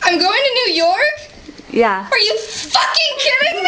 I'm going to New York? Yeah. Are you fucking kidding me?